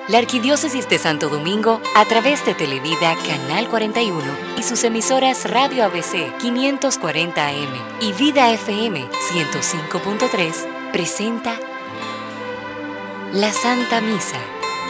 La Arquidiócesis de Santo Domingo, a través de Televida Canal 41 y sus emisoras Radio ABC 540 AM y Vida FM 105.3, presenta la Santa Misa.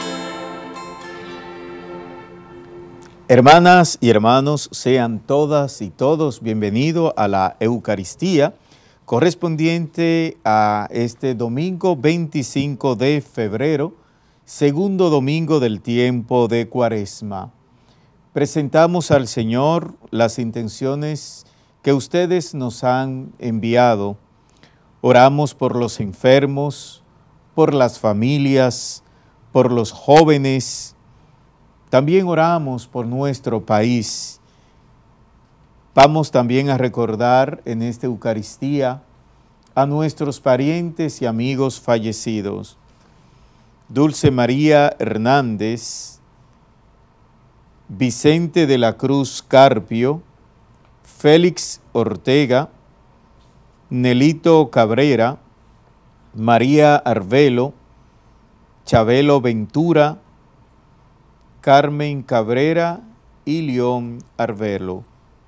Hermanas y hermanos, sean todas y todos bienvenidos a la Eucaristía correspondiente a este domingo 25 de febrero, segundo domingo del tiempo de Cuaresma. Presentamos al Señor las intenciones que ustedes nos han enviado. Oramos por los enfermos, por las familias, por los jóvenes. También oramos por nuestro país. Vamos también a recordar en esta Eucaristía a nuestros parientes y amigos fallecidos. Dulce María Hernández, Vicente de la Cruz Carpio, Félix Ortega, Nelito Cabrera, María Arvelo, Chabelo Ventura, Carmen Cabrera y León Arvelo.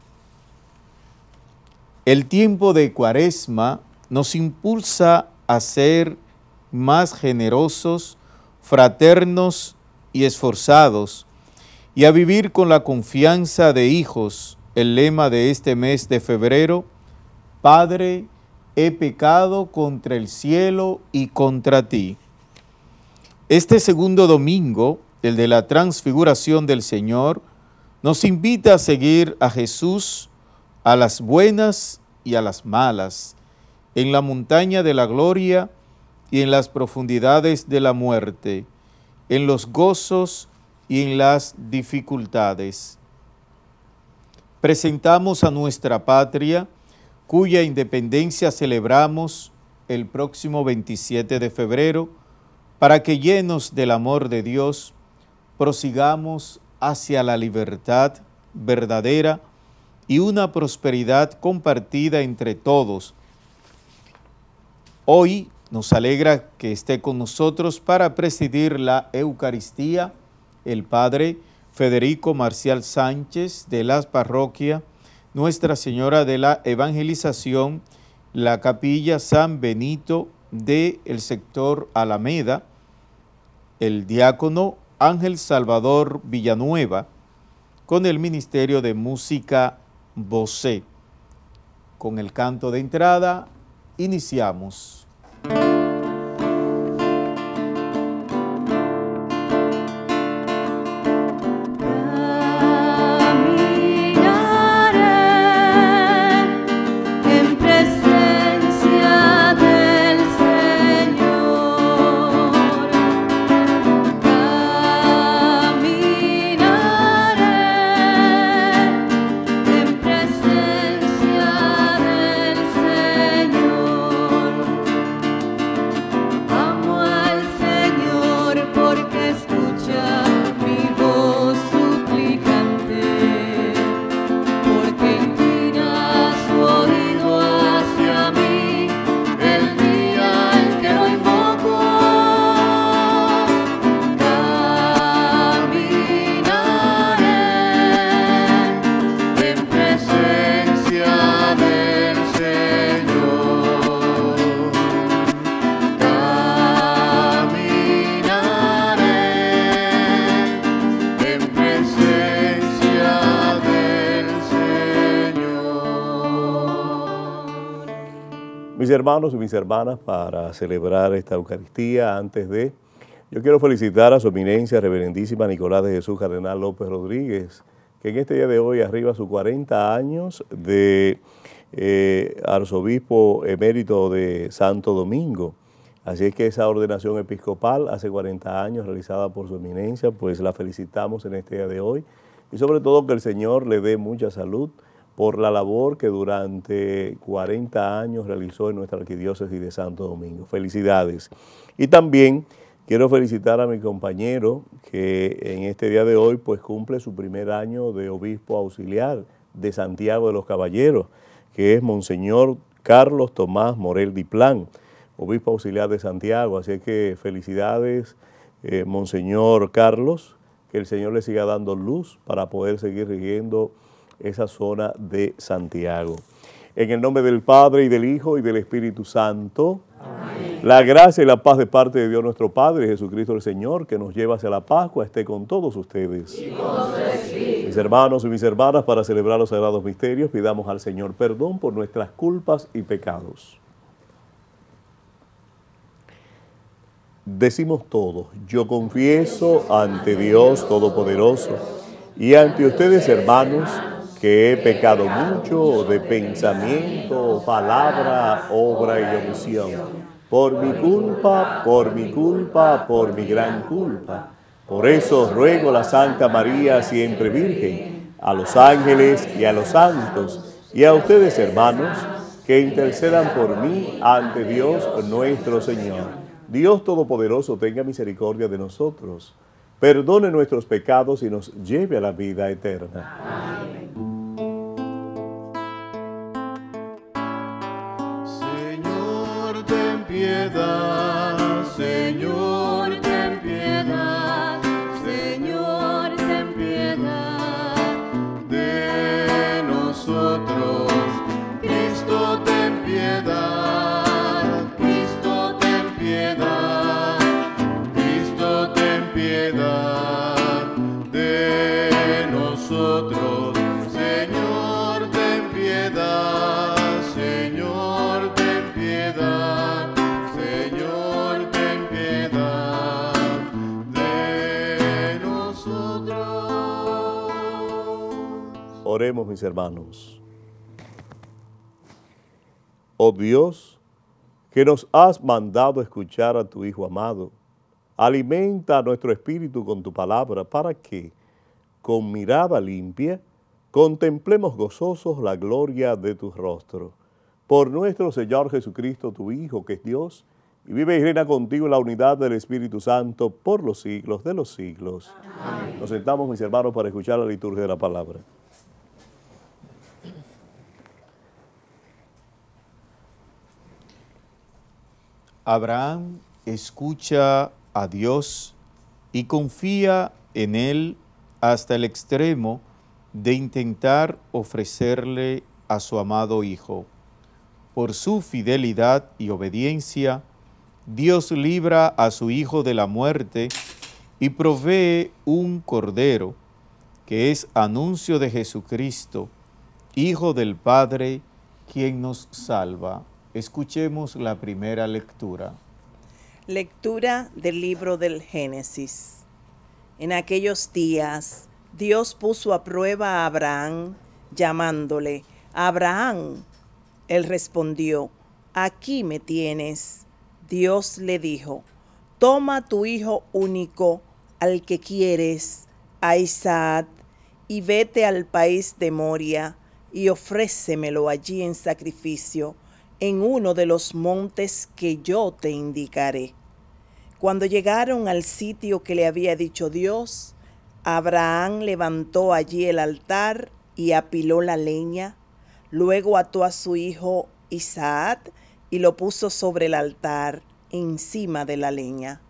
El tiempo de Cuaresma nos impulsa a ser más generosos, fraternos y esforzados, y a vivir con la confianza de hijos. El lema de este mes de febrero: Padre, he pecado contra el cielo y contra ti. Este segundo domingo, el de la transfiguración del Señor, nos invita a seguir a Jesús a las buenas y a las malas, en la montaña de la gloria y en las profundidades de la muerte, en los gozos y en las dificultades. Presentamos a nuestra patria, cuya independencia celebramos el próximo 27 de febrero, para que, llenos del amor de Dios, prosigamos hacia la libertad verdadera y una prosperidad compartida entre todos. Hoy nos alegra que esté con nosotros para presidir la Eucaristía el Padre Federico Marcial Sánchez, de la parroquia Nuestra Señora de la Evangelización, la Capilla San Benito del sector Alameda, el diácono Ángel Salvador Villanueva, con el Ministerio de Música Bosé. Con el canto de entrada, iniciamos. Mis hermanos y mis hermanas, para celebrar esta Eucaristía, yo quiero felicitar a su eminencia reverendísima Nicolás de Jesús Cardenal López Rodríguez, que en este día de hoy arriba sus 40 años de arzobispo emérito de Santo Domingo. Así es que esa ordenación episcopal hace 40 años realizada por su eminencia, pues la felicitamos en este día de hoy, y sobre todo que el Señor le dé mucha salud por la labor que durante 40 años realizó en nuestra Arquidiócesis de Santo Domingo. Felicidades. Y también quiero felicitar a mi compañero que en este día de hoy pues cumple su primer año de obispo auxiliar de Santiago de los Caballeros, que es Monseñor Carlos Tomás Morel Diplán, obispo auxiliar de Santiago. Así que felicidades Monseñor Carlos, que el Señor le siga dando luz para poder seguir rigiendo esa zona de Santiago. En el nombre del Padre, y del Hijo, y del Espíritu Santo. Amén. La gracia y la paz de parte de Dios nuestro Padre, Jesucristo el Señor, que nos lleva hacia la Pascua, esté con todos ustedes. Y con su espíritu. Mis hermanos y mis hermanas, para celebrar los sagrados misterios, pidamos al Señor perdón por nuestras culpas y pecados. Decimos todos: yo confieso ante Dios Todopoderoso y ante ustedes, hermanos, que he pecado mucho de pensamiento, palabra, obra y omisión, por mi culpa, por mi gran culpa. Por eso ruego a la Santa María, siempre Virgen, a los ángeles y a los santos, y a ustedes, hermanos, que intercedan por mí ante Dios nuestro Señor. Dios Todopoderoso tenga misericordia de nosotros, perdone nuestros pecados y nos lleve a la vida eterna. Amén. Señor, ten piedad, Señor, ten piedad, Señor, ten piedad de nosotros. Cristo, ten piedad, Cristo, ten piedad, Cristo, ten piedad de nosotros. Señor, ten piedad, Señor, ten piedad, Señor, ten piedad de nosotros. Oremos, mis hermanos. Oh Dios, que nos has mandado escuchar a tu Hijo amado, alimenta nuestro espíritu con tu palabra para que, con mirada limpia, contemplemos gozosos la gloria de tu rostro. Por nuestro Señor Jesucristo, tu Hijo, que es Dios, y vive y reina contigo en la unidad del Espíritu Santo por los siglos de los siglos. Amén. Nos sentamos, mis hermanos, para escuchar la liturgia de la palabra. Abraham escucha a Dios y confía en Él hasta el extremo de intentar ofrecerle a su amado Hijo. Por su fidelidad y obediencia, Dios libra a su Hijo de la muerte y provee un Cordero, que es anuncio de Jesucristo, Hijo del Padre, quien nos salva. Escuchemos la primera lectura. Lectura del libro del Génesis. En aquellos días, Dios puso a prueba a Abraham, llamándole: Abraham. Él respondió: aquí me tienes. Dios le dijo: toma tu hijo único, al que quieres, a Isaac, y vete al país de Moria, y ofrécemelo allí en sacrificio, en uno de los montes que yo te indicaré. Cuando llegaron al sitio que le había dicho Dios, Abraham levantó allí el altar y apiló la leña. Luego ató a su hijo Isaac y lo puso sobre el altar encima de la leña.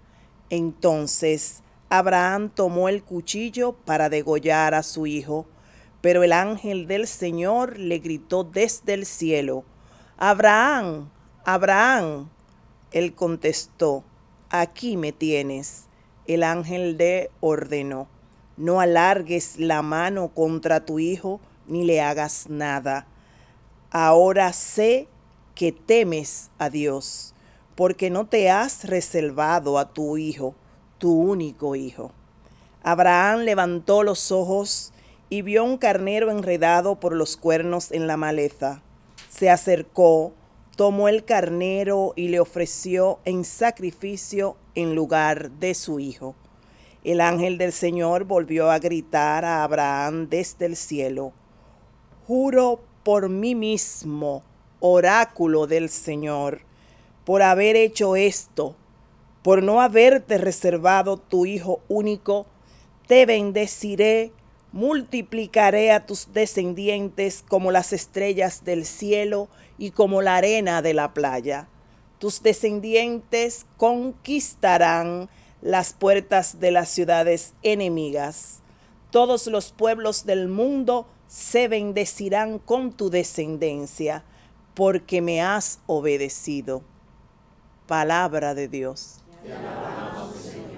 Entonces Abraham tomó el cuchillo para degollar a su hijo, pero el ángel del Señor le gritó desde el cielo: Abraham, Abraham. Él contestó: aquí me tienes. El ángel le ordenó: no alargues la mano contra tu hijo ni le hagas nada. Ahora sé que temes a Dios, porque no te has reservado a tu hijo, tu único hijo. Abraham levantó los ojos y vio un carnero enredado por los cuernos en la maleza. Se acercó, tomó el carnero y le ofreció en sacrificio en lugar de su hijo. El ángel del Señor volvió a gritar a Abraham desde el cielo: juro por mí mismo, oráculo del Señor, por haber hecho esto, por no haberte reservado tu hijo único, te bendeciré, multiplicaré a tus descendientes como las estrellas del cielo y como la arena de la playa. Tus descendientes conquistarán las puertas de las ciudades enemigas. Todos los pueblos del mundo se bendecirán con tu descendencia, porque me has obedecido. Palabra de Dios. Te alabamos, Señor.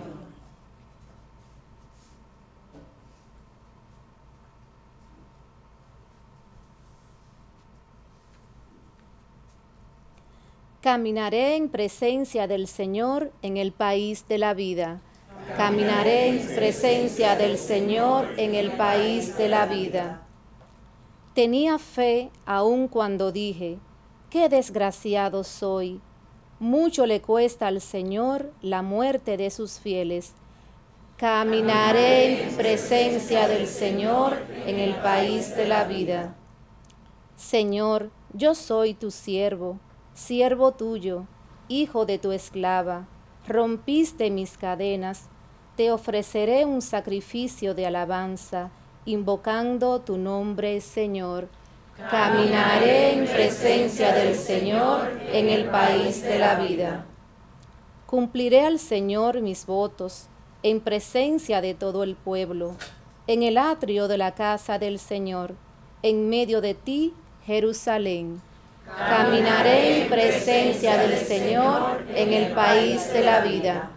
Caminaré en presencia del Señor en el país de la vida. Caminaré en presencia del Señor en el país de la vida. Tenía fe aun cuando dije, qué desgraciado soy. Mucho le cuesta al Señor la muerte de sus fieles. Caminaré en presencia del Señor en el país de la vida. Señor, yo soy tu siervo, siervo tuyo, hijo de tu esclava. Rompiste mis cadenas, te ofreceré un sacrificio de alabanza, invocando tu nombre, Señor. Caminaré en presencia del Señor en el país de la vida. Cumpliré al Señor mis votos, en presencia de todo el pueblo, en el atrio de la casa del Señor, en medio de ti, Jerusalén. Caminaré en presencia del Señor en el país de la vida.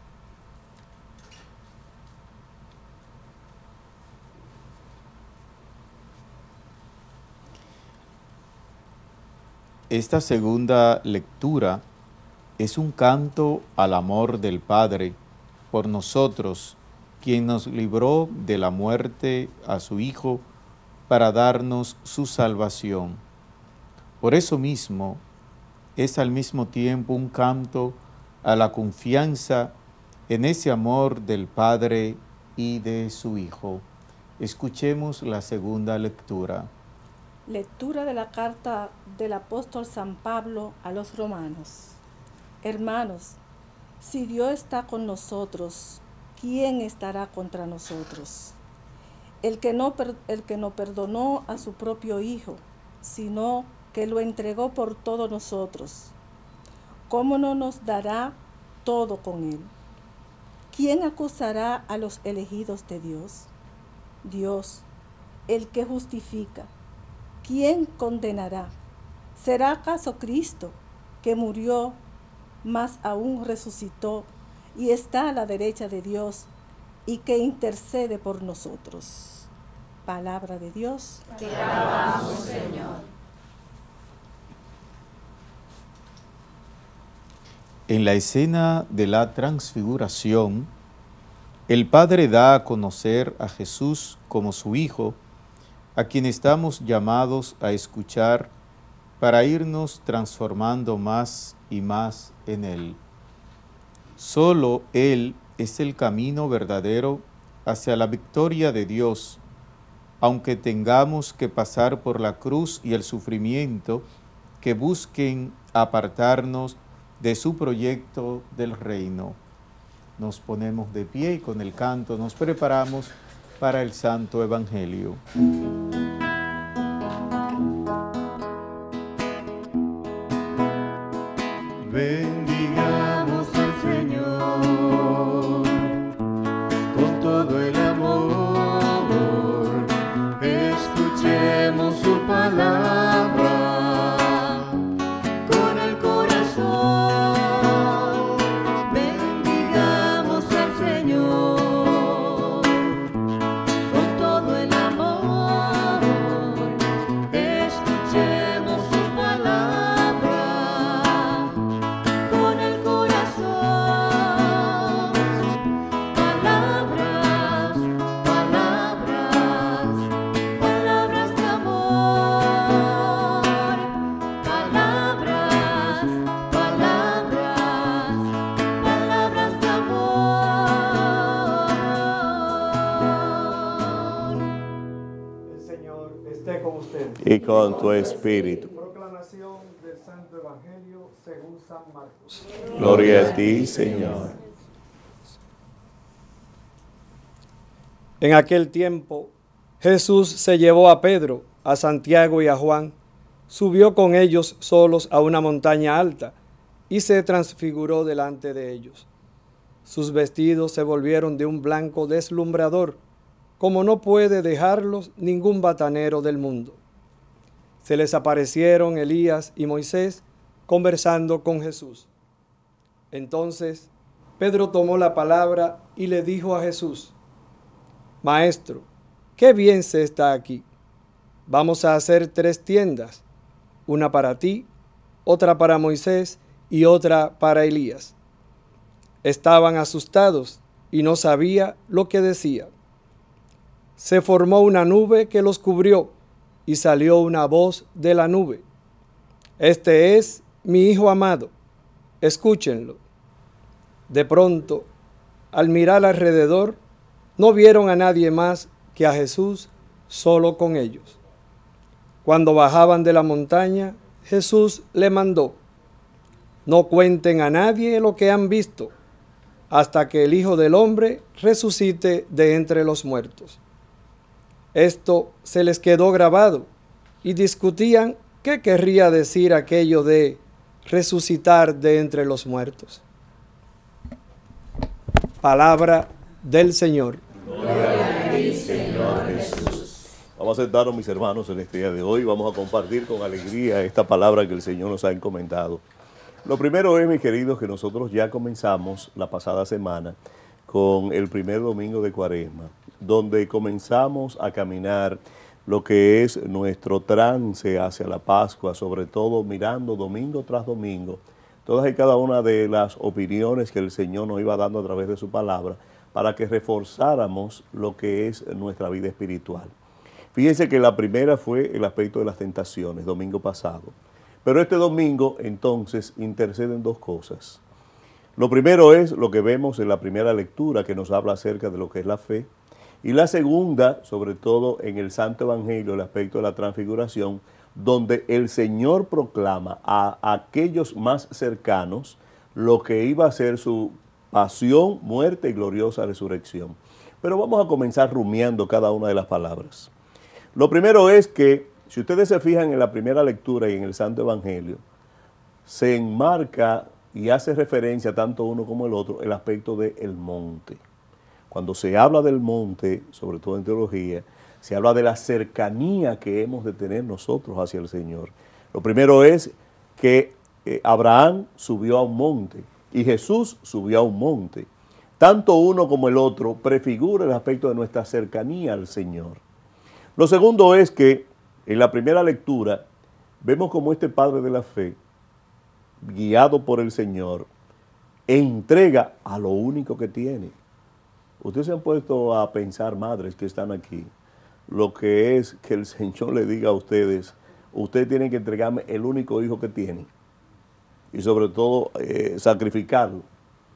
Esta segunda lectura es un canto al amor del Padre por nosotros, quien nos libró de la muerte a su Hijo para darnos su salvación. Por eso mismo, es al mismo tiempo un canto a la confianza en ese amor del Padre y de su Hijo. Escuchemos la segunda lectura. Lectura de la carta del apóstol San Pablo a los romanos. Hermanos, si Dios está con nosotros, ¿quién estará contra nosotros? El que no perdonó a su propio Hijo, sino que lo entregó por todos nosotros, ¿cómo no nos dará todo con él? ¿Quién acusará a los elegidos de Dios? Dios, el que justifica. ¿Quién condenará? ¿Será acaso Cristo, que murió, más aún resucitó y está a la derecha de Dios y que intercede por nosotros? Palabra de Dios. Te alabamos, Señor. En la escena de la transfiguración, el Padre da a conocer a Jesús como su Hijo, a quien estamos llamados a escuchar para irnos transformando más y más en Él. Solo Él es el camino verdadero hacia la victoria de Dios, aunque tengamos que pasar por la cruz y el sufrimiento que busquen apartarnos de su proyecto del reino. Nos ponemos de pie y con el canto nos preparamos para el Santo Evangelio. Bendigamos al Señor con todo el amor, escuchemos su palabra con el corazón. Bendigamos al Señor con todo el amor, escuchemos su palabra con el corazón. Palabras, palabras, palabras de amor. Palabras, palabras, palabras de amor. El Señor esté con ustedes. Y con tu espíritu. Proclamación del Santo Evangelio según San Marcos. Gloria a ti, Señor. En aquel tiempo, Jesús se llevó a Pedro, a Santiago y a Juan, subió con ellos solos a una montaña alta y se transfiguró delante de ellos. Sus vestidos se volvieron de un blanco deslumbrador, como no puede dejarlos ningún batanero del mundo. Se les aparecieron Elías y Moisés conversando con Jesús. Entonces Pedro tomó la palabra y le dijo a Jesús: Maestro, qué bien se está aquí. Vamos a hacer 3 tiendas, una para ti, otra para Moisés y otra para Elías. Estaban asustados y no sabía lo que decía. Se formó una nube que los cubrió y salió una voz de la nube: Este es mi Hijo amado, escúchenlo. De pronto, al mirar alrededor, no vieron a nadie más que a Jesús solo con ellos. Cuando bajaban de la montaña, Jesús le mandó: No cuenten a nadie lo que han visto, hasta que el Hijo del Hombre resucite de entre los muertos. Esto se les quedó grabado y discutían qué querría decir aquello de resucitar de entre los muertos. Palabra del Señor. Gloria a ti, Señor Jesús. Vamos a sentarnos, mis hermanos, en este día de hoy. Vamos a compartir con alegría esta palabra que el Señor nos ha encomendado. Lo primero es, mis queridos, que nosotros ya comenzamos la pasada semana con el primer domingo de Cuaresma, donde comenzamos a caminar lo que es nuestro trance hacia la Pascua, sobre todo mirando domingo tras domingo todas y cada una de las opiniones que el Señor nos iba dando a través de su palabra para que reforzáramos lo que es nuestra vida espiritual. Fíjense que la primera fue el aspecto de las tentaciones, domingo pasado. Pero este domingo, entonces, interceden 2 cosas. Lo primero es lo que vemos en la primera lectura, que nos habla acerca de lo que es la fe. Y la segunda, sobre todo en el Santo Evangelio, el aspecto de la transfiguración, donde el Señor proclama a aquellos más cercanos lo que iba a ser su pasión, muerte y gloriosa resurrección. Pero vamos a comenzar rumiando cada una de las palabras. Lo primero es que, si ustedes se fijan en la primera lectura y en el Santo Evangelio, se enmarca y hace referencia tanto uno como el otro el aspecto del monte. Cuando se habla del monte, sobre todo en teología, se habla de la cercanía que hemos de tener nosotros hacia el Señor. Lo primero es que Abraham subió a un monte y Jesús subió a un monte. Tanto uno como el otro prefigura el aspecto de nuestra cercanía al Señor. Lo segundo es que en la primera lectura vemos como este padre de la fe, guiado por el Señor, entrega a lo único que tiene. Ustedes se han puesto a pensar, madres que están aquí, lo que es que el Señor le diga a ustedes: ustedes tienen que entregarme el único hijo que tienen y sobre todo sacrificarlo.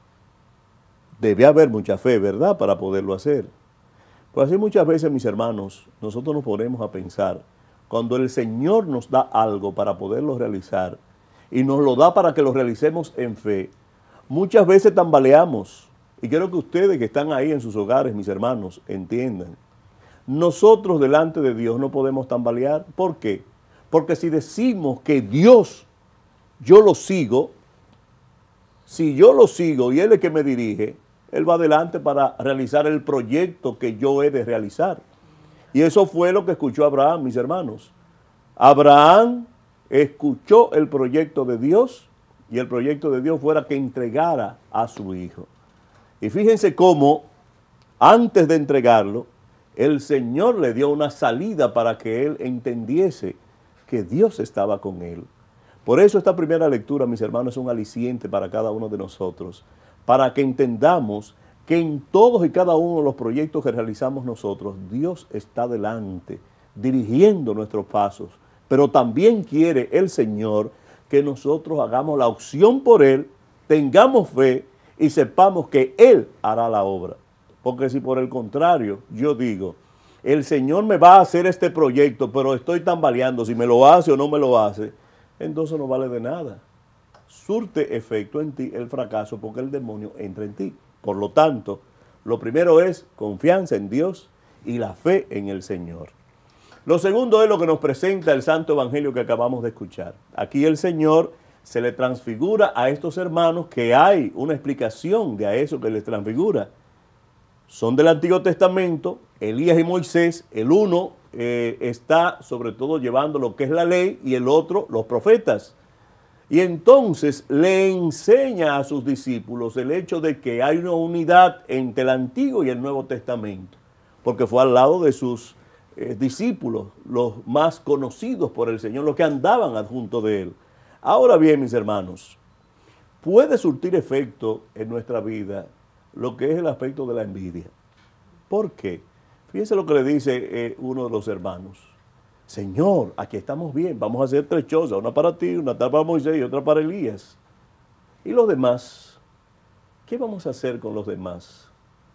Debe haber mucha fe, ¿verdad?, para poderlo hacer. Pues así muchas veces, mis hermanos, nosotros nos ponemos a pensar, cuando el Señor nos da algo para poderlo realizar y nos lo da para que lo realicemos en fe, muchas veces tambaleamos. Y quiero que ustedes que están ahí en sus hogares, mis hermanos, entiendan. Nosotros delante de Dios no podemos tambalear. ¿Por qué? Porque si decimos que Dios, yo lo sigo, si yo lo sigo y Él es el que me dirige, Él va adelante para realizar el proyecto que yo he de realizar. Y eso fue lo que escuchó Abraham, mis hermanos. Abraham escuchó el proyecto de Dios y el proyecto de Dios fuera que entregara a su hijo. Y fíjense cómo, antes de entregarlo, el Señor le dio una salida para que él entendiese que Dios estaba con él. Por eso esta primera lectura, mis hermanos, es un aliciente para cada uno de nosotros, para que entendamos que en todos y cada uno de los proyectos que realizamos nosotros, Dios está delante, dirigiendo nuestros pasos, pero también quiere el Señor que nosotros hagamos la opción por Él, tengamos fe y sepamos que Él hará la obra. Porque si por el contrario yo digo, el Señor me va a hacer este proyecto, pero estoy tambaleando si me lo hace o no me lo hace, entonces no vale de nada. Surte efecto en ti el fracaso porque el demonio entra en ti. Por lo tanto, lo primero es confianza en Dios y la fe en el Señor. Lo segundo es lo que nos presenta el Santo Evangelio que acabamos de escuchar. Aquí el Señor se le transfigura a estos hermanos, que hay una explicación de a eso que les transfigura. Son del Antiguo Testamento, Elías y Moisés, el uno está sobre todo llevando lo que es la ley y el otro los profetas. Y entonces le enseña a sus discípulos el hecho de que hay una unidad entre el Antiguo y el Nuevo Testamento, porque fue al lado de sus discípulos, los más conocidos por el Señor, los que andaban adjunto de Él. Ahora bien, mis hermanos, puede surtir efecto en nuestra vida lo que es el aspecto de la envidia. ¿Por qué? Fíjense lo que le dice uno de los hermanos. Señor, aquí estamos bien, vamos a hacer 3 chozas, una para ti, una para Moisés y otra para Elías. ¿Y los demás? ¿Qué vamos a hacer con los demás?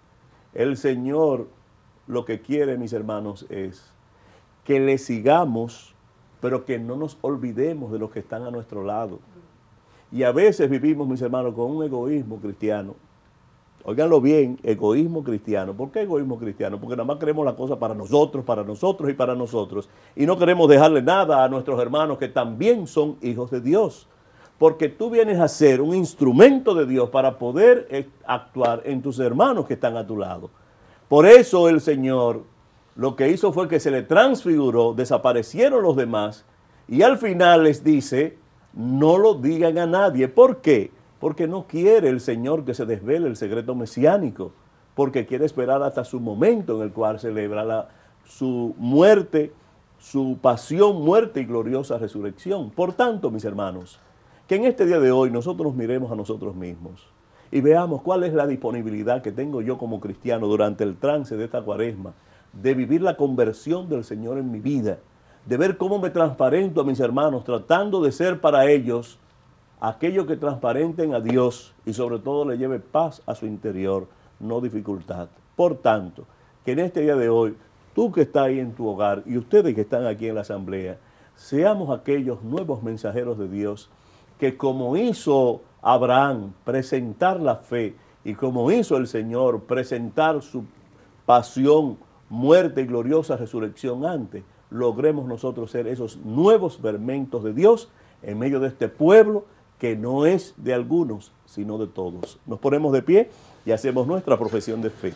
El Señor lo que quiere, mis hermanos, es que le sigamos, pero que no nos olvidemos de los que están a nuestro lado. Y a veces vivimos, mis hermanos, con un egoísmo cristiano. Óiganlo bien, egoísmo cristiano. ¿Por qué egoísmo cristiano? Porque nada más queremos la cosa para nosotros y para nosotros. Y no queremos dejarle nada a nuestros hermanos que también son hijos de Dios. Porque tú vienes a ser un instrumento de Dios para poder actuar en tus hermanos que están a tu lado. Por eso el Señor lo que hizo fue que se le transfiguró, desaparecieron los demás y al final les dice, no lo digan a nadie. ¿Por qué? Porque no quiere el Señor que se desvele el secreto mesiánico, porque quiere esperar hasta su momento en el cual celebra su muerte, su pasión, muerte y gloriosa resurrección. Por tanto, mis hermanos, que en este día de hoy nosotros nos miremos a nosotros mismos y veamos cuál es la disponibilidad que tengo yo como cristiano durante el trance de esta cuaresma, de vivir la conversión del Señor en mi vida, de ver cómo me transparento a mis hermanos, tratando de ser para ellos aquello que transparenten a Dios y sobre todo le lleve paz a su interior, no dificultad. Por tanto, que en este día de hoy, tú que estás ahí en tu hogar y ustedes que están aquí en la asamblea, seamos aquellos nuevos mensajeros de Dios que como hizo Abraham presentar la fe y como hizo el Señor presentar su pasión, muerte y gloriosa resurrección antes, logremos nosotros ser esos nuevos fermentos de Dios en medio de este pueblo que no es de algunos, sino de todos. Nos ponemos de pie y hacemos nuestra profesión de fe.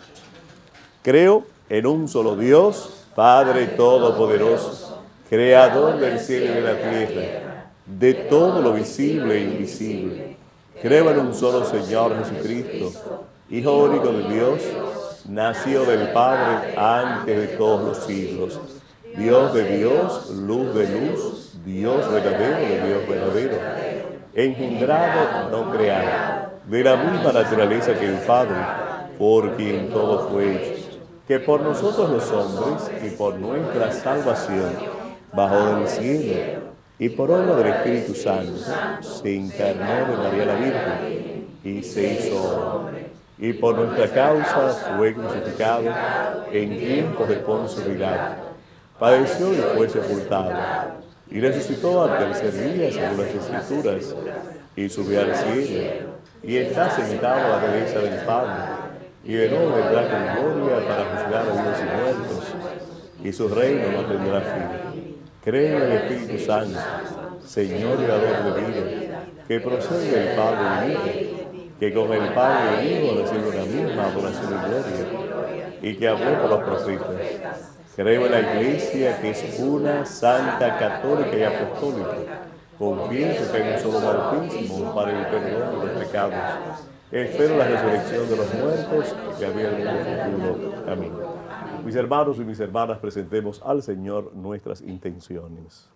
Creo en un solo Dios, Padre Todopoderoso, Creador del cielo y de la tierra, de todo lo visible e invisible. Creo en un solo Señor Jesucristo, Hijo único de Dios, nacido del Padre antes de todos los siglos. Dios de Dios, luz de luz, Dios verdadero de Dios verdadero. Engendrado, no creado, de la misma naturaleza que el Padre, por quien todo fue hecho, que por nosotros los hombres y por nuestra salvación, bajó del cielo y por obra del Espíritu Santo, se encarnó de María la Virgen y se hizo hombre. Y por nuestra causa fue crucificado en tiempos de Poncio Pilato, padeció y fue sepultado. Y resucitó al tercer día según las Escrituras, y subió al cielo, y está sentado a la derecha del Padre, y de nuevo vendrá con gloria para juzgar a vivos y muertos, y su reino no tendrá fin. Creo en el Espíritu Santo, Señor y Dador de vida, que procede del Padre y del Hijo, que con el Padre y el Hijo recibe la misma adoración y gloria, y que habló por los profetas. Creo en la Iglesia, que es una, santa, católica y apostólica. Confieso que hay un solo bautismo para el perdón de los pecados. Espero la resurrección de los muertos y la vida del mundo futuro. Amén. Mis hermanos y mis hermanas, presentemos al Señor nuestras intenciones.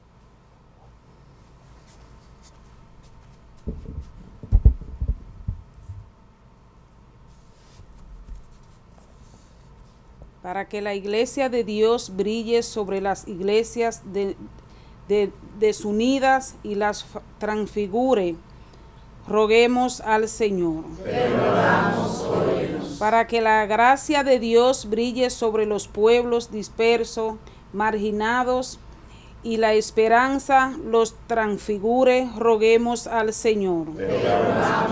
Para que la iglesia de Dios brille sobre las iglesias desunidas y las transfigure, roguemos al Señor. Para que la gracia de Dios brille sobre los pueblos dispersos, marginados, y la esperanza los transfigure, roguemos al Señor.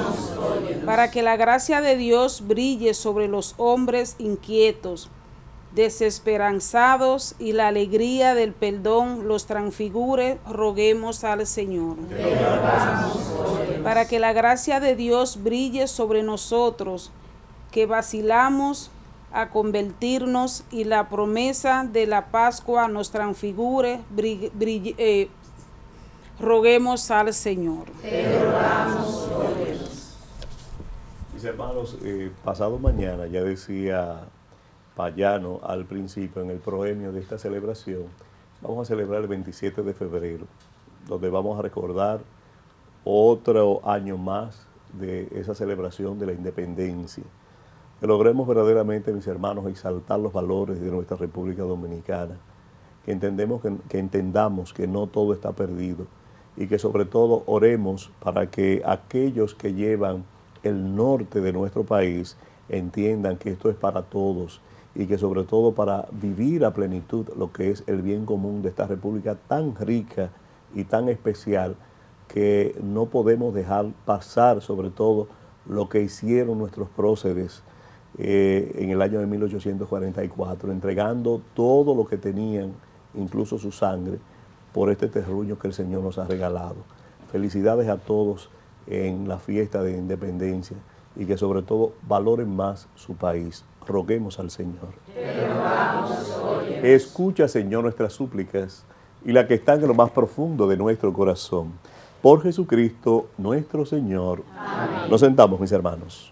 Para que la gracia de Dios brille sobre los hombres inquietos, desesperanzados y la alegría del perdón los transfigure, roguemos al Señor. Para que la gracia de Dios brille sobre nosotros, que vacilamos a convertirnos y la promesa de la Pascua nos transfigure, roguemos al Señor. Mis hermanos, pasado mañana, ya decía Payano al principio en el proemio de esta celebración, vamos a celebrar el 27 de febrero, donde vamos a recordar otro año más de esa celebración de la independencia. Que logremos verdaderamente, mis hermanos, exaltar los valores de nuestra República Dominicana, que entendamos que no todo está perdido y que sobre todo oremos para que aquellos que llevan el norte de nuestro país entiendan que esto es para todos y que sobre todo para vivir a plenitud lo que es el bien común de esta República tan rica y tan especial, que no podemos dejar pasar sobre todo lo que hicieron nuestros próceres en el año de 1844, entregando todo lo que tenían, incluso su sangre, por este terruño que el Señor nos ha regalado. Felicidades a todos en la fiesta de independencia y que sobre todo valoren más su país. Roguemos al Señor. Escucha, Señor, nuestras súplicas y la que están en lo más profundo de nuestro corazón. Por Jesucristo nuestro Señor. Amén. Nos sentamos, mis hermanos.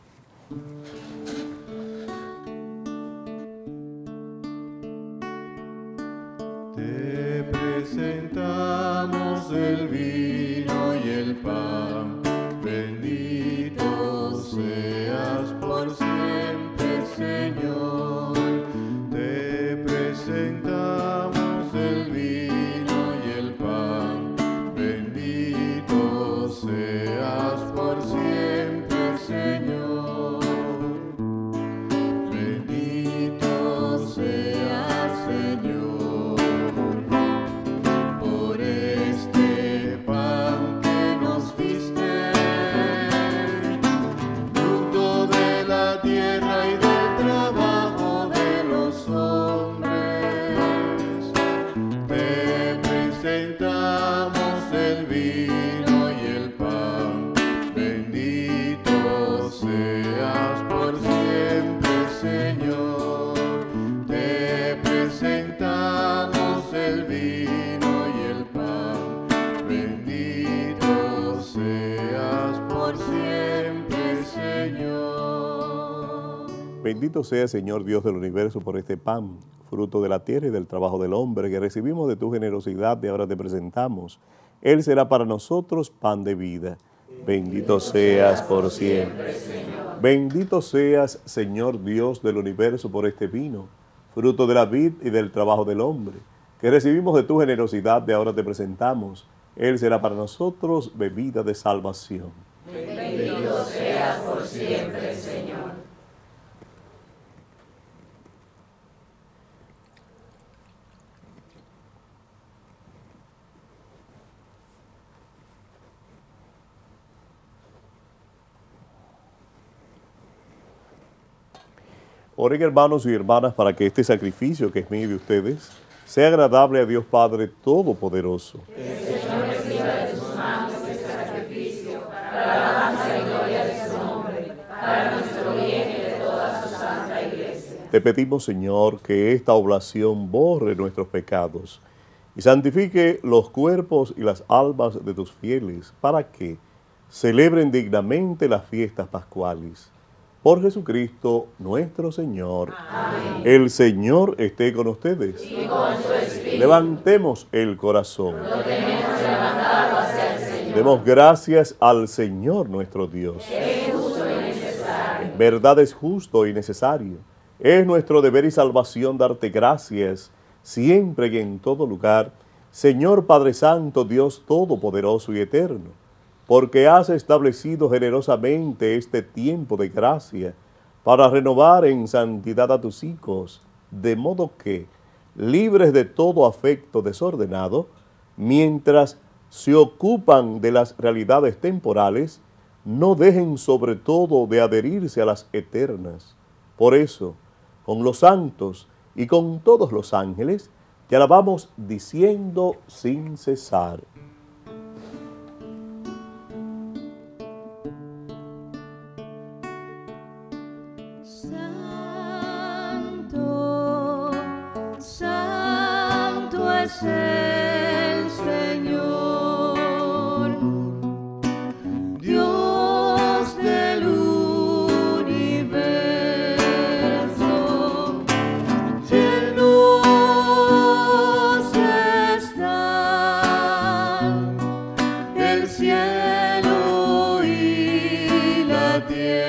Te presentamos el vino y el pan, bendito seas por siempre, Señor. Te presentamos el vino y el pan, bendito seas por siempre, Señor. Bendito seas, Señor. Bendito sea, Señor Dios del universo, por este pan, fruto de la tierra y del trabajo del hombre, que recibimos de tu generosidad y ahora te presentamos. Él será para nosotros pan de vida. Bendito seas por siempre, Señor. Bendito seas, Señor Dios del universo, por este vino, fruto de la vid y del trabajo del hombre, que recibimos de tu generosidad y ahora te presentamos. Él será para nosotros bebida de salvación. Bendito seas por siempre, Señor. Oren, hermanos y hermanas, para que este sacrificio que es mío de ustedes sea agradable a Dios Padre Todopoderoso. Que el Señor reciba de tus manos este sacrificio para la alabanza y gloria de su nombre, para nuestro bien y de toda su santa iglesia. Te pedimos, Señor, que esta oblación borre nuestros pecados y santifique los cuerpos y las almas de tus fieles, para que celebren dignamente las fiestas pascuales. Por Jesucristo nuestro Señor. Amén. El Señor esté con ustedes. Y con su espíritu. Levantemos el corazón. Lo tenemos levantado hacia el Señor. Demos gracias al Señor nuestro Dios. Es justo y necesario. En verdad es justo y necesario. Es nuestro deber y salvación darte gracias siempre y en todo lugar, Señor Padre Santo, Dios Todopoderoso y Eterno, porque has establecido generosamente este tiempo de gracia para renovar en santidad a tus hijos, de modo que, libres de todo afecto desordenado, mientras se ocupan de las realidades temporales, no dejen sobre todo de adherirse a las eternas. Por eso, con los santos y con todos los ángeles, te alabamos diciendo sin cesar. Santo, santo es el Señor, Dios del universo, llenos están el cielo y la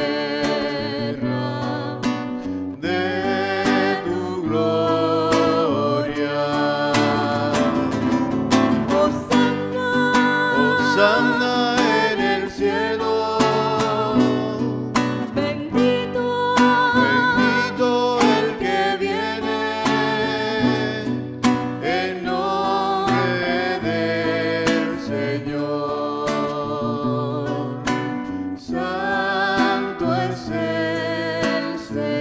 tierra de tu gloria. Hosanna en el cielo, bendito, bendito el que viene en nombre del Señor. Santo es el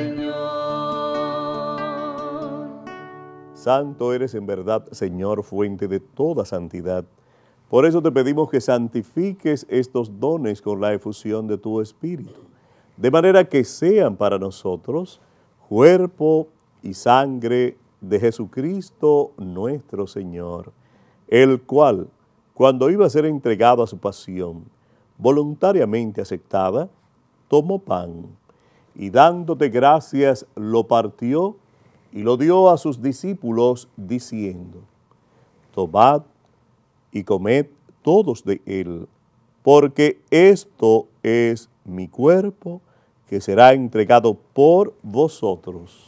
Señor. Santo eres en verdad, Señor, fuente de toda santidad. Por eso te pedimos que santifiques estos dones con la efusión de tu Espíritu, de manera que sean para nosotros cuerpo y sangre de Jesucristo nuestro Señor, el cual, cuando iba a ser entregado a su pasión, voluntariamente aceptada, tomó pan y dándote gracias lo partió y lo dio a sus discípulos diciendo: tomad y comed todos de él, porque esto es mi cuerpo que será entregado por vosotros.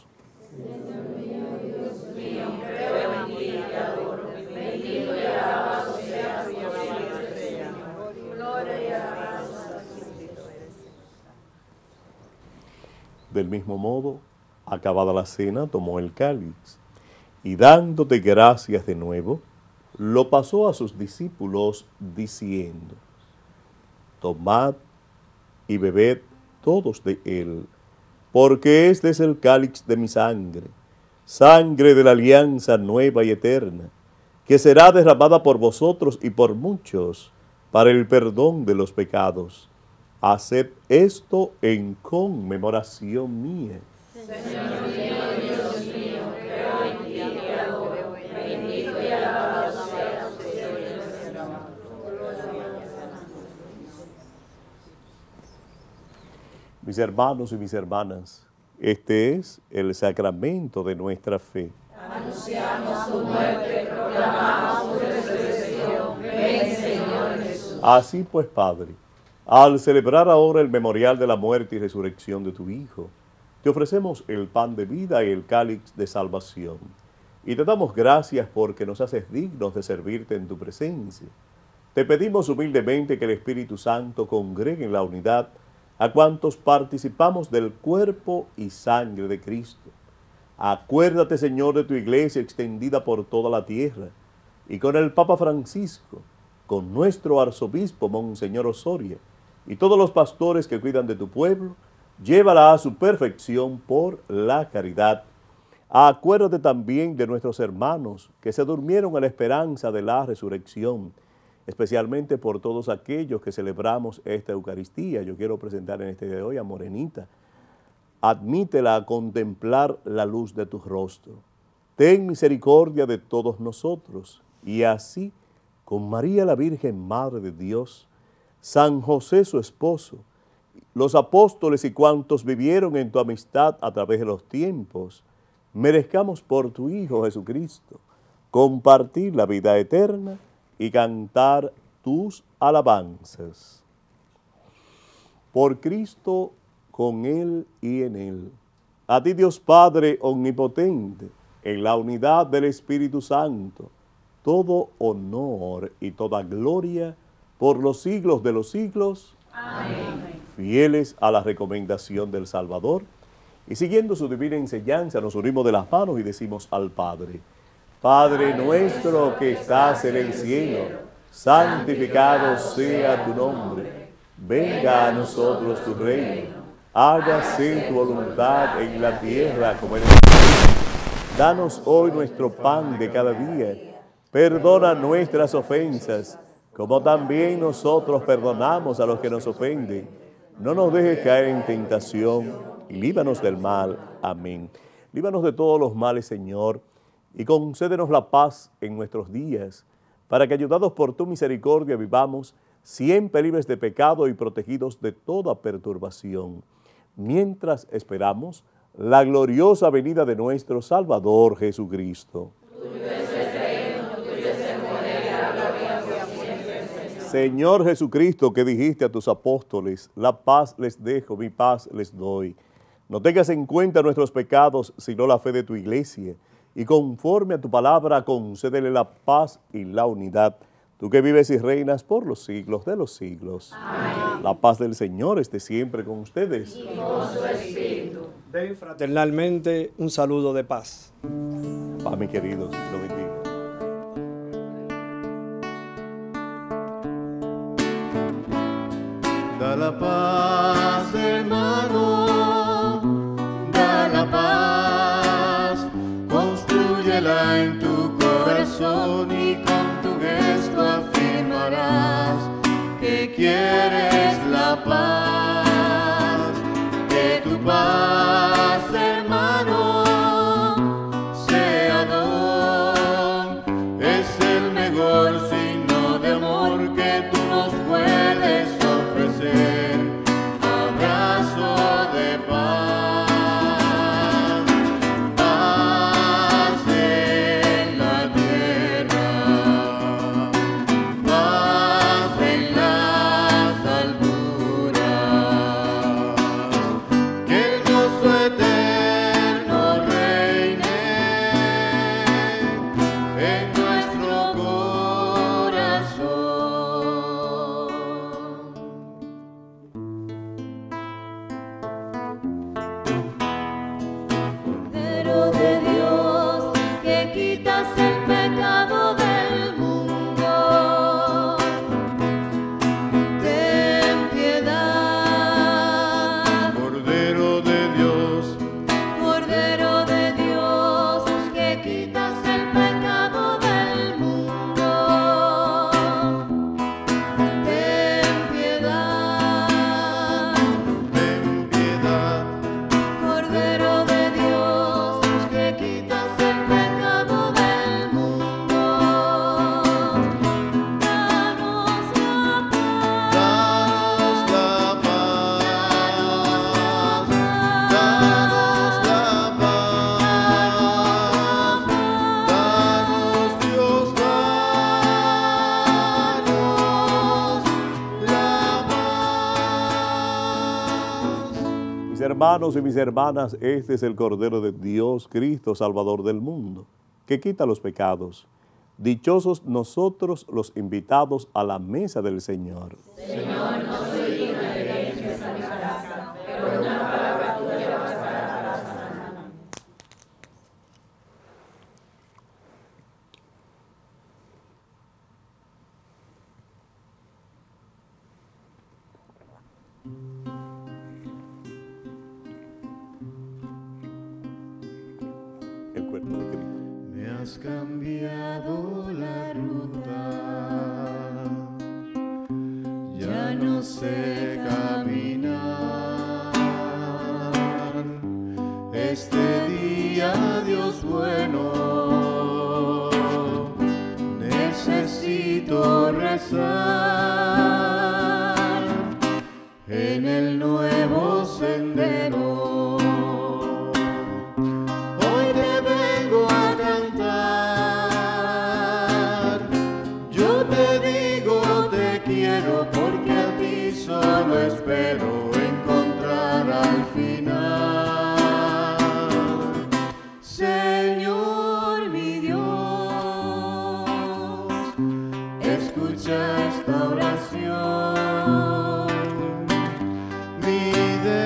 Del mismo modo, acabada la cena, tomó el cáliz y dándote gracias de nuevo, lo pasó a sus discípulos diciendo: tomad y bebed todos de él, porque este es el cáliz de mi sangre, sangre de la alianza nueva y eterna, que será derramada por vosotros y por muchos para el perdón de los pecados. Haced esto en conmemoración mía. Señor mío, Dios mío, creo en ti y te adoro. Bendito y alabado seas tu Señor. Mis hermanos y mis hermanas, este es el sacramento de nuestra fe. Anunciamos tu muerte, proclamamos tu resurrección. Ven, Señor Jesús. Así pues, Padre, al celebrar ahora el memorial de la muerte y resurrección de tu Hijo, te ofrecemos el pan de vida y el cáliz de salvación. Y te damos gracias porque nos haces dignos de servirte en tu presencia. Te pedimos humildemente que el Espíritu Santo congregue en la unidad a cuantos participamos del cuerpo y sangre de Cristo. Acuérdate, Señor, de tu iglesia extendida por toda la tierra, y con el Papa Francisco, con nuestro arzobispo Monseñor Osoria, y todos los pastores que cuidan de tu pueblo, llévala a su perfección por la caridad. Acuérdate también de nuestros hermanos que se durmieron a la esperanza de la resurrección, especialmente por todos aquellos que celebramos esta Eucaristía. Yo quiero presentar en este día de hoy a Morenita. Admítela a contemplar la luz de tu rostro. Ten misericordia de todos nosotros, y así, con María la Virgen, Madre de Dios, San José su esposo, los apóstoles y cuantos vivieron en tu amistad a través de los tiempos, merezcamos por tu Hijo Jesucristo compartir la vida eterna y cantar tus alabanzas. Por Cristo, con Él y en Él. A ti, Dios Padre omnipotente, en la unidad del Espíritu Santo, todo honor y toda gloria por los siglos de los siglos. Amén. Fieles a la recomendación del Salvador y siguiendo su divina enseñanza, nos unimos de las manos y decimos al Padre: Padre nuestro que estás en el cielo, santificado sea tu nombre. Venga a nosotros tu reino. Hágase tu voluntad en la tierra como en el cielo. Danos hoy nuestro pan de cada día. Perdona nuestras ofensas, como también nosotros perdonamos a los que nos ofenden. No nos dejes caer en tentación y líbranos del mal. Amén. Líbranos de todos los males, Señor, y concédenos la paz en nuestros días, para que, ayudados por tu misericordia, vivamos siempre libres de pecado y protegidos de toda perturbación, mientras esperamos la gloriosa venida de nuestro Salvador Jesucristo. Señor Jesucristo, que dijiste a tus apóstoles, la paz les dejo, mi paz les doy. No tengas en cuenta nuestros pecados, sino la fe de tu iglesia, y conforme a tu palabra, concédele la paz y la unidad. Tú que vives y reinas por los siglos de los siglos. Amén. La paz del Señor esté siempre con ustedes. Y con su espíritu. Den fraternalmente un saludo de paz. Paz, mis queridos, lo bendiga. Da la paz, hermano, da la paz, constrúyela en tu corazón y con tu gesto afirmarás que quieres la paz, que tu paz, hermano, sea don, es el mejor signo de amor que tú nos puedes ofrecer, abrazo de paz, paz en la tierra, paz en las alturas, que el gozo eterno reine en nuestro corazón. Cordero de Dios, que quitas el pecado del mundo, ten piedad. Cordero de Dios, Cordero de Dios, que quitas el pecado del mundo, ten piedad. ten piedad. Cordero de Dios, que quitas el pecado del mundo, danos la paz, Danos la paz, danos la paz, danos Dios, danos la paz. Mis hermanos y mis hermanas, este es el Cordero de Dios, Cristo, Salvador del mundo, que quita los pecados. Dichosos nosotros los invitados a la mesa del Señor. El cuerpo de Cristo. Me has cambiado la ruta, ya no sé caminar. Este día, Dios bueno, necesito rezar en el nuevo sendero. Hoy te vengo a cantar, yo te digo te quiero porque a ti solo espero encontrar al final. Señor mi Dios, escucha esta oración, mi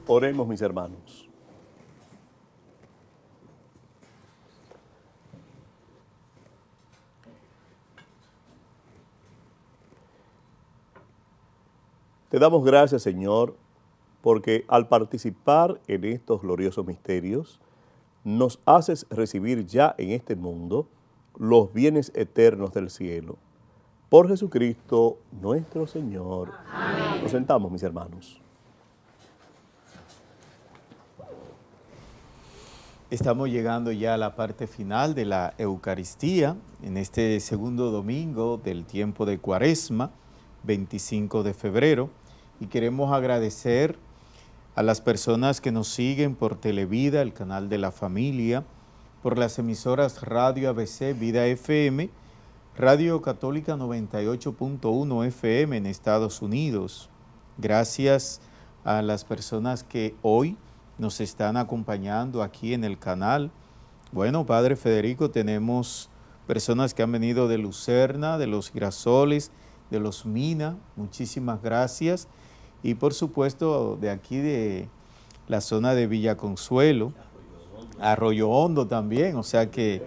Oremos, mis hermanos. Te damos gracias, Señor, porque al participar en estos gloriosos misterios, nos haces recibir ya en este mundo los bienes eternos del cielo. Por Jesucristo nuestro Señor. Amén. Nos sentamos, mis hermanos. Estamos llegando ya a la parte final de la Eucaristía, en este segundo domingo del tiempo de Cuaresma, 25 de febrero, y queremos agradecer a las personas que nos siguen por Televida, el canal de la familia, por las emisoras Radio ABC, Vida FM, Radio Católica 98.1 FM en Estados Unidos. Gracias a las personas que hoy nos están acompañando aquí en el canal. Bueno, Padre Federico, tenemos personas que han venido de Lucerna, de Los Girasoles, de Los Mina, muchísimas gracias. Y por supuesto de aquí de la zona de Villa Consuelo, Arroyo Hondo también, o sea que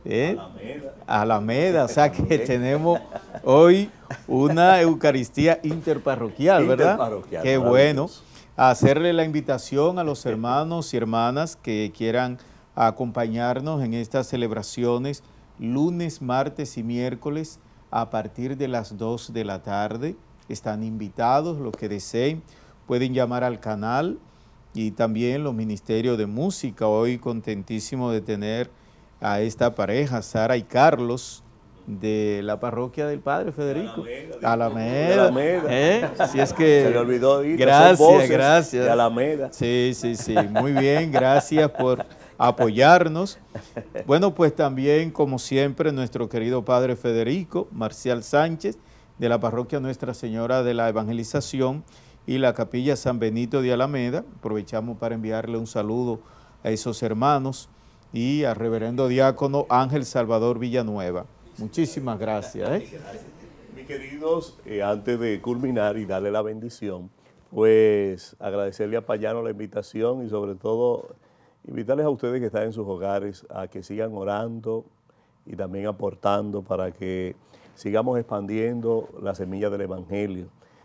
Alameda, o sea que tenemos hoy una Eucaristía interparroquial, ¿verdad? Interparroquial, qué bueno. A hacerle la invitación a los hermanos y hermanas que quieran acompañarnos en estas celebraciones lunes, martes y miércoles a partir de las 2 de la tarde. Están invitados, los que deseen pueden llamar al canal y también los ministerios de música. Hoy contentísimo de tener a esta pareja, Sara y Carlos, de la parroquia del Padre Federico. Alameda. Si es que se le olvidó ahorita, gracias. De Alameda. Sí, muy bien, gracias por apoyarnos. Bueno, pues también, como siempre, nuestro querido Padre Federico Marcial Sánchez, de la parroquia Nuestra Señora de la Evangelización y la capilla San Benito de Alameda. Aprovechamos para enviarle un saludo a esos hermanos y al reverendo diácono Ángel Salvador Villanueva. Muchísimas gracias. Mis queridos, antes de culminar y darle la bendición, pues agradecerle a Payano la invitación y sobre todo invitarles a ustedes que están en sus hogares a que sigan orando y también aportando para que sigamos expandiendo la semilla del Evangelio.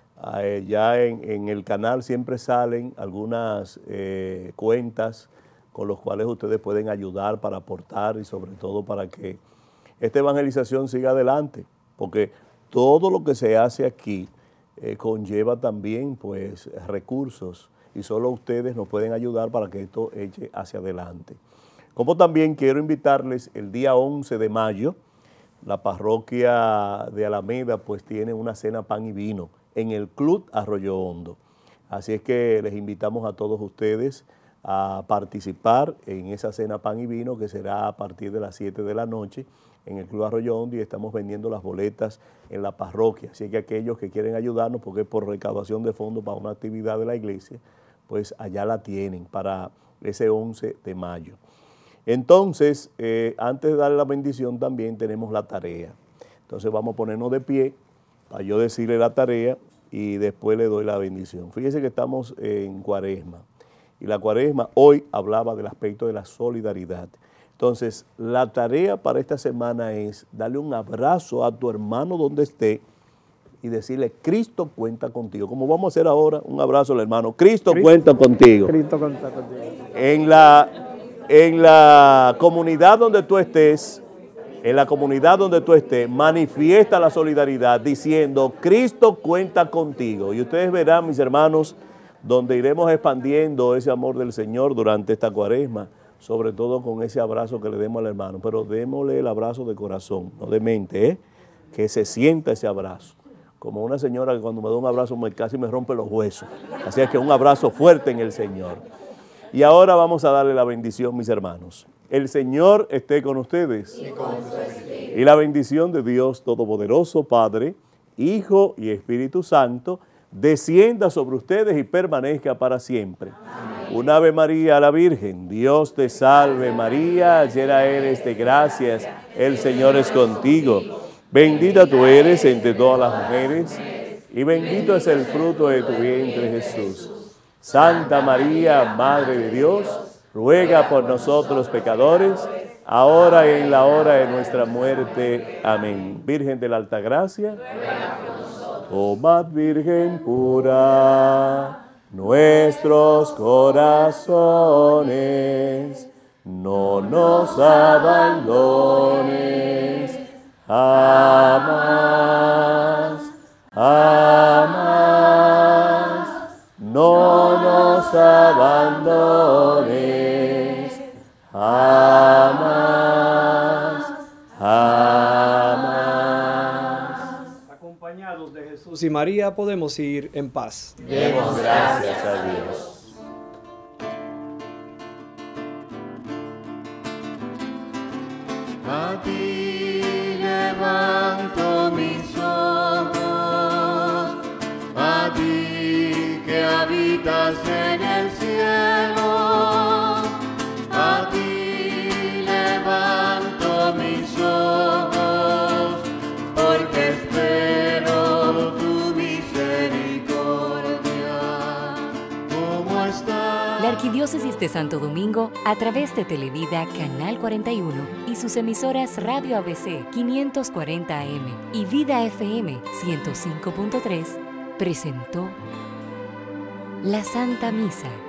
Ya en el canal siempre salen algunas cuentas con los cuales ustedes pueden ayudar para aportar y sobre todo para que esta evangelización siga adelante, porque todo lo que se hace aquí conlleva también pues recursos y solo ustedes nos pueden ayudar para que esto eche hacia adelante. Como también quiero invitarles el día 11 de mayo, la parroquia de Alameda pues tiene una cena pan y vino en el Club Arroyo Hondo. Así es que les invitamos a todos ustedes a participar en esa cena pan y vino que será a partir de las 7 de la noche en el Club Arroyo Hondo y estamos vendiendo las boletas en la parroquia. Así que aquellos que quieren ayudarnos, porque es por recaudación de fondos para una actividad de la iglesia, pues allá la tienen para ese 11 de mayo. Entonces, antes de darle la bendición también tenemos la tarea. Entonces vamos a ponernos de pie para yo decirle la tarea y después le doy la bendición. Fíjense que estamos en Cuaresma y la Cuaresma hoy hablaba del aspecto de la solidaridad. Entonces, la tarea para esta semana es darle un abrazo a tu hermano donde esté y decirle, Cristo cuenta contigo. Como vamos a hacer ahora, un abrazo al hermano. Cristo cuenta contigo. Cristo cuenta contigo. En la comunidad donde tú estés, manifiesta la solidaridad diciendo, Cristo cuenta contigo. Y ustedes verán, mis hermanos, donde iremos expandiendo ese amor del Señor durante esta Cuaresma, sobre todo con ese abrazo que le demos al hermano. Pero démosle el abrazo de corazón, no de mente, que se sienta ese abrazo. Como una señora que cuando me da un abrazo casi me rompe los huesos. Así es que un abrazo fuerte en el Señor. Y ahora vamos a darle la bendición, mis hermanos. El Señor esté con ustedes. Y con su espíritu. Y la bendición de Dios Todopoderoso, Padre, Hijo y Espíritu Santo, descienda sobre ustedes y permanezca para siempre. Amén. Un Ave María a la Virgen. Dios te salve María, llena eres de gracias, el Señor es contigo. Bendita tú eres entre todas las mujeres y bendito es el fruto de tu vientre, Jesús. Santa María, Madre de Dios, ruega por nosotros pecadores, ahora y en la hora de nuestra muerte. Amén. Virgen de la Altagracia, tomad, Virgen pura, nuestros corazones, no nos abandones, jamás, jamás, no nos abandones, jamás, jamás. Acompañados de Jesús y María podemos ir en paz. Demos gracias a Dios. A ti levanto mis ojos, a ti que habitas en el cielo, a ti levanto mis ojos, porque espero tu misericordia. ¿Cómo estás? La Arquidiócesis de Santo Domingo, a través de Televida Canal 41 y sus emisoras Radio ABC 540 AM y Vida FM 105.3, presentó la Santa Misa.